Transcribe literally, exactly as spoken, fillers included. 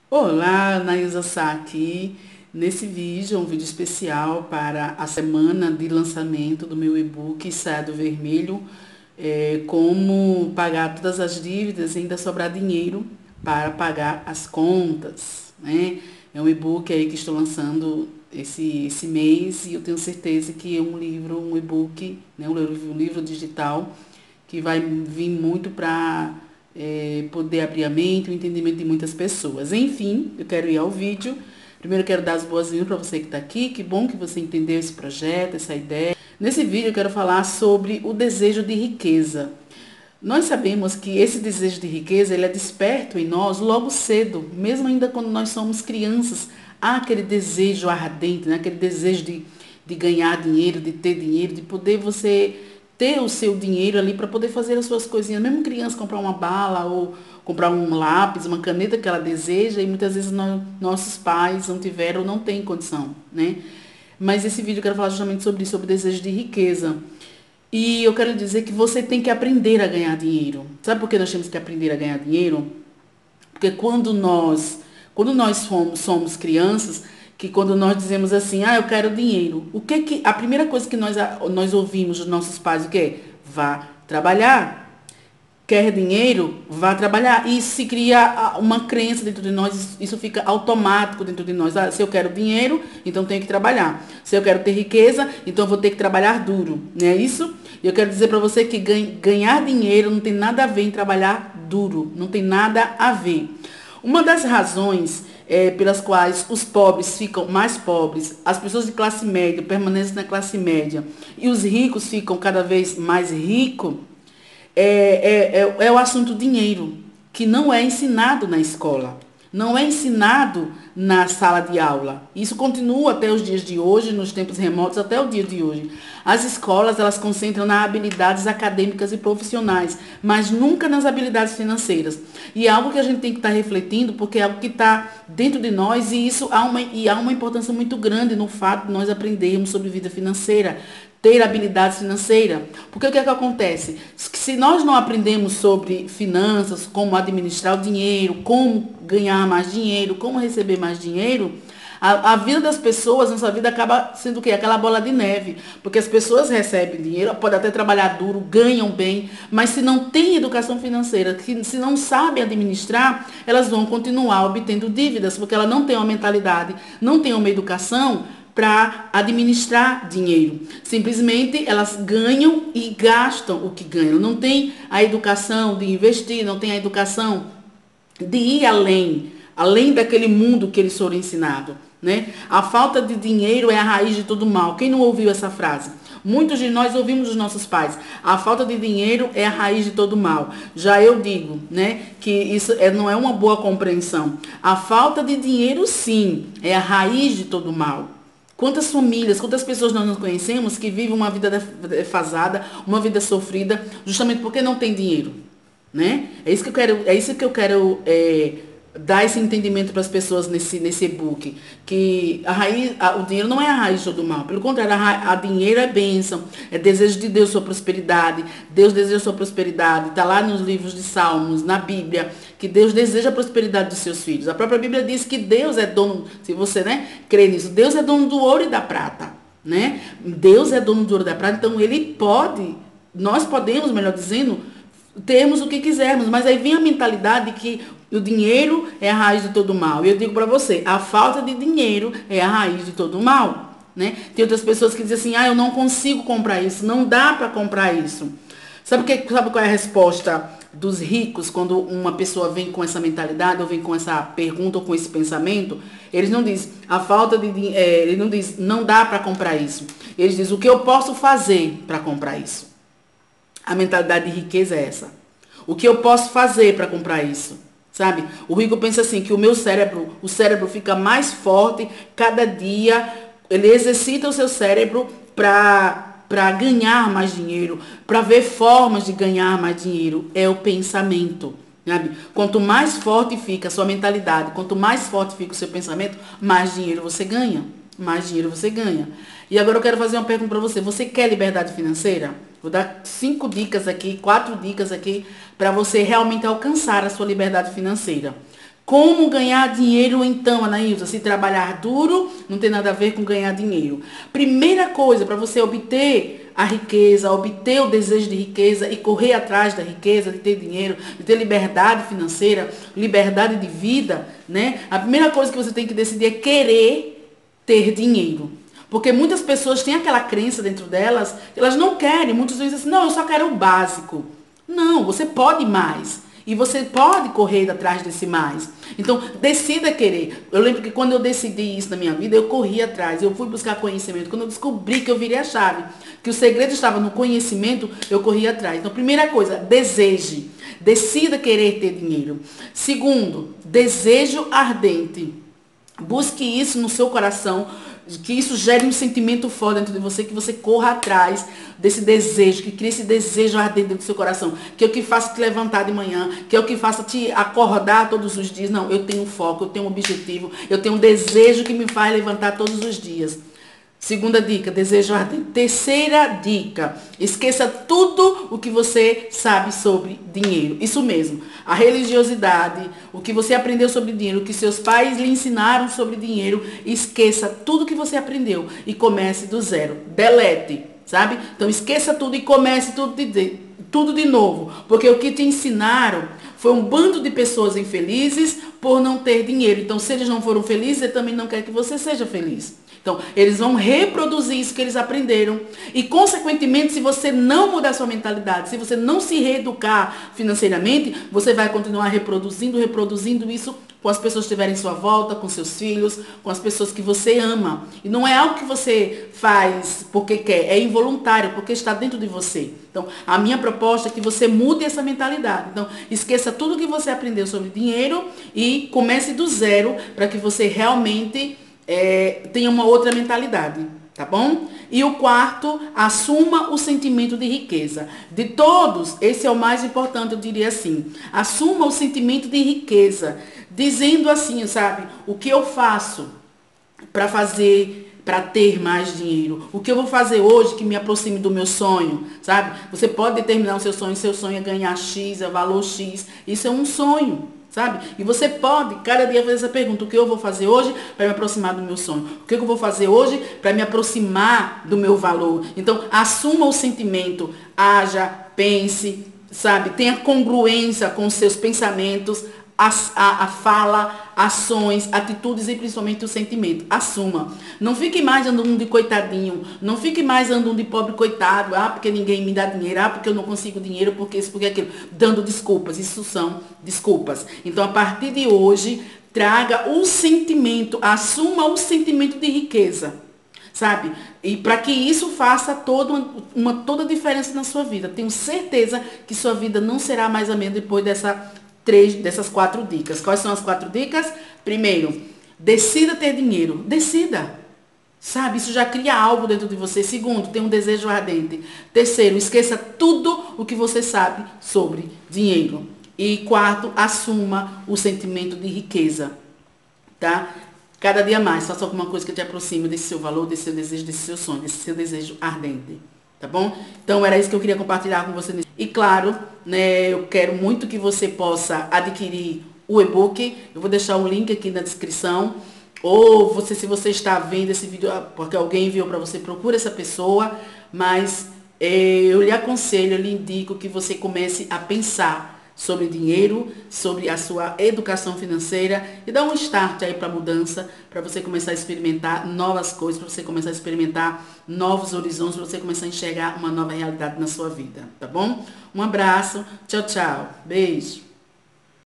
Olá, Naísa Sá aqui. Nesse vídeo, é um vídeo especial para a semana de lançamento do meu e-book Saia do Vermelho, é, como pagar todas as dívidas e ainda sobrar dinheiro para pagar as contas, né? É um e-book aí que estou lançando esse, esse mês e eu tenho certeza que é um livro, um e-book, né? um livro, um livro digital que vai vir muito para é, poder abrir a mente, o entendimento de muitas pessoas. Enfim, eu quero ir ao vídeo. Primeiro eu quero dar as boas-vindas para você que está aqui. Que bom que você entendeu esse projeto, essa ideia. Nesse vídeo eu quero falar sobre o desejo de riqueza. Nós sabemos que esse desejo de riqueza, ele é desperto em nós logo cedo, mesmo ainda quando nós somos crianças. Há aquele desejo ardente, né? Aquele desejo de, de ganhar dinheiro, de ter dinheiro, de poder você ter o seu dinheiro ali para poder fazer as suas coisinhas. Mesmo criança comprar uma bala ou comprar um lápis, uma caneta que ela deseja e muitas vezes nós, nossos pais não tiveram ou não têm condição, né? Mas esse vídeo eu quero falar justamente sobre isso, sobre o desejo de riqueza. E eu quero dizer que você tem que aprender a ganhar dinheiro. Sabe por que nós temos que aprender a ganhar dinheiro? Porque quando nós, quando nós somos, somos crianças, que quando nós dizemos assim, ah, eu quero dinheiro, o que que a primeira coisa que nós, nós ouvimos dos nossos pais, o que é? Vá trabalhar. Quer dinheiro? Vá trabalhar. E se cria uma crença dentro de nós, isso fica automático dentro de nós. Ah, se eu quero dinheiro, então tenho que trabalhar. Se eu quero ter riqueza, então eu vou ter que trabalhar duro. Não é isso? E eu quero dizer para você que ganhar dinheiro não tem nada a ver em trabalhar duro. Não tem nada a ver. Uma das razões é, pelas quais os pobres ficam mais pobres, as pessoas de classe média permanecem na classe média e os ricos ficam cada vez mais ricos, é, é, é, é o assunto dinheiro, que não é ensinado na escola, não é ensinado na sala de aula. Isso continua até os dias de hoje, nos tempos remotos, até o dia de hoje. As escolas, elas concentram nas habilidades acadêmicas e profissionais, mas nunca nas habilidades financeiras. E é algo que a gente tem que estar refletindo, porque é algo que está dentro de nós e isso há uma, e há uma importância muito grande no fato de nós aprendermos sobre vida financeira, ter habilidade financeira. Porque o que é que acontece? Se nós não aprendemos sobre finanças, como administrar o dinheiro, como ganhar mais dinheiro, como receber mais dinheiro, a, a vida das pessoas, nossa vida acaba sendo o quê? Aquela bola de neve. Porque as pessoas recebem dinheiro, podem até trabalhar duro, ganham bem, mas se não tem educação financeira, se não sabem administrar, elas vão continuar obtendo dívidas, porque ela não tem uma mentalidade, não tem uma educação para administrar dinheiro. Simplesmente elas ganham e gastam o que ganham. Não tem a educação de investir, não tem a educação de ir além, além daquele mundo que eles foram ensinados, né? A falta de dinheiro é a raiz de todo mal. Quem não ouviu essa frase? Muitos de nós ouvimos dos nossos pais. A falta de dinheiro é a raiz de todo mal. Já eu digo, né, que isso é, não é uma boa compreensão. A falta de dinheiro, sim, é a raiz de todo mal. Quantas famílias, quantas pessoas nós não conhecemos que vivem uma vida defasada, uma vida sofrida, justamente porque não tem dinheiro, né? É isso que eu quero, é isso que eu quero é, dar esse entendimento para as pessoas nesse, nesse e-book, que a raiz, a, o dinheiro não é a raiz de todo mal, pelo contrário, a, a dinheiro é bênção, é desejo de Deus sua prosperidade, Deus deseja sua prosperidade, está lá nos livros de Salmos, na Bíblia, que Deus deseja a prosperidade dos seus filhos. A própria Bíblia diz que Deus é dono, se você, né, crê nisso, Deus é dono do ouro e da prata, né? Deus é dono do ouro e da prata, então ele pode, nós podemos, melhor dizendo, termos o que quisermos, mas aí vem a mentalidade que o dinheiro é a raiz de todo mal. E eu digo para você, a falta de dinheiro é a raiz de todo mal, né? Tem outras pessoas que dizem assim, ah, eu não consigo comprar isso, não dá para comprar isso. Sabe, que, sabe qual é a resposta dos ricos quando uma pessoa vem com essa mentalidade ou vem com essa pergunta ou com esse pensamento? Eles não dizem, a falta de é, ele não diz, não dá para comprar isso. Eles dizem, o que eu posso fazer para comprar isso? A mentalidade de riqueza é essa. O que eu posso fazer para comprar isso? Sabe? O rico pensa assim, que o meu cérebro, o cérebro fica mais forte cada dia, ele exercita o seu cérebro para para ganhar mais dinheiro, para ver formas de ganhar mais dinheiro. É o pensamento. Sabe? Quanto mais forte fica a sua mentalidade, quanto mais forte fica o seu pensamento, mais dinheiro você ganha. Mais dinheiro você ganha. E agora eu quero fazer uma pergunta para você. Você quer liberdade financeira? Vou dar cinco dicas aqui, quatro dicas aqui, para você realmente alcançar a sua liberdade financeira. Como ganhar dinheiro então, Anaísa? Se trabalhar duro não tem nada a ver com ganhar dinheiro. Primeira coisa, para você obter a riqueza, obter o desejo de riqueza e correr atrás da riqueza, de ter dinheiro, de ter liberdade financeira, liberdade de vida, né? A primeira coisa que você tem que decidir é querer ter dinheiro. Porque muitas pessoas têm aquela crença dentro delas, elas não querem, muitas vezes assim, não, eu só quero o básico. Não, você pode mais. E você pode correr atrás desse mais. Então, decida querer. Eu lembro que quando eu decidi isso na minha vida, eu corri atrás. Eu fui buscar conhecimento. Quando eu descobri que eu virei a chave, que o segredo estava no conhecimento, eu corri atrás. Então, primeira coisa, deseje. Decida querer ter dinheiro. Segundo, desejo ardente. Busque isso no seu coração, que isso gere um sentimento forte dentro de você, que você corra atrás desse desejo, que crie esse desejo ardente dentro do seu coração, que é o que faça te levantar de manhã, que é o que faça te acordar todos os dias. Não, eu tenho foco, eu tenho um objetivo, eu tenho um desejo que me faz levantar todos os dias. Segunda dica, desejo ardente. Terceira dica, esqueça tudo o que você sabe sobre dinheiro. Isso mesmo, a religiosidade, o que você aprendeu sobre dinheiro, o que seus pais lhe ensinaram sobre dinheiro, esqueça tudo que você aprendeu e comece do zero. Delete, sabe? Então esqueça tudo e comece tudo de, tudo de novo. Porque o que te ensinaram foi um bando de pessoas infelizes por não ter dinheiro. Então se eles não foram felizes, ele também não quer que você seja feliz. Então, eles vão reproduzir isso que eles aprenderam. E, consequentemente, se você não mudar sua mentalidade, se você não se reeducar financeiramente, você vai continuar reproduzindo, reproduzindo isso com as pessoas que estiverem em sua volta, com seus filhos, com as pessoas que você ama. E não é algo que você faz porque quer, é involuntário, porque está dentro de você. Então, a minha proposta é que você mude essa mentalidade. Então, esqueça tudo que você aprendeu sobre dinheiro e comece do zero para que você realmente... É, tenha uma outra mentalidade, tá bom? E o quarto, assuma o sentimento de riqueza. De todos, esse é o mais importante, eu diria assim. Assuma o sentimento de riqueza, dizendo assim, sabe? O que eu faço para fazer, para ter mais dinheiro? O que eu vou fazer hoje que me aproxime do meu sonho, sabe? Você pode determinar o seu sonho, seu sonho é ganhar X, é valor X. Isso é um sonho. Sabe? E você pode, cada dia, fazer essa pergunta. O que eu vou fazer hoje para me aproximar do meu sonho? O que eu vou fazer hoje para me aproximar do meu valor? Então, assuma o sentimento, haja, pense, sabe? Tenha congruência com os seus pensamentos, a, a, a fala, ações, atitudes e principalmente o sentimento. Assuma. Não fique mais andando de coitadinho. Não fique mais andando de pobre coitado. Ah, porque ninguém me dá dinheiro. Ah, porque eu não consigo dinheiro. Porque isso, porque aquilo. Dando desculpas. Isso são desculpas. Então, a partir de hoje, traga o sentimento. Assuma o sentimento de riqueza. Sabe? E para que isso faça toda uma, uma toda a diferença na sua vida. Tenho certeza que sua vida não será mais a mesma depois dessa três dessas quatro dicas. Quais são as quatro dicas? Primeiro, decida ter dinheiro. Decida. Sabe? Isso já cria algo dentro de você. Segundo, tem um desejo ardente. Terceiro, esqueça tudo o que você sabe sobre dinheiro. E quarto, assuma o sentimento de riqueza. Tá? Cada dia mais, faça alguma coisa que te aproxime desse seu valor, desse seu desejo, desse seu sonho, desse seu desejo ardente. Tá bom? Então, era isso que eu queria compartilhar com você. E claro, né, eu quero muito que você possa adquirir o e-book. Eu vou deixar o link aqui na descrição. Ou você, se você está vendo esse vídeo, porque alguém enviou para você, procura essa pessoa. Mas é, eu lhe aconselho, eu lhe indico que você comece a pensar sobre dinheiro, sobre a sua educação financeira e dar um start aí para a mudança, para você começar a experimentar novas coisas, para você começar a experimentar novos horizontes, para você começar a enxergar uma nova realidade na sua vida, tá bom? Um abraço, tchau, tchau, beijo.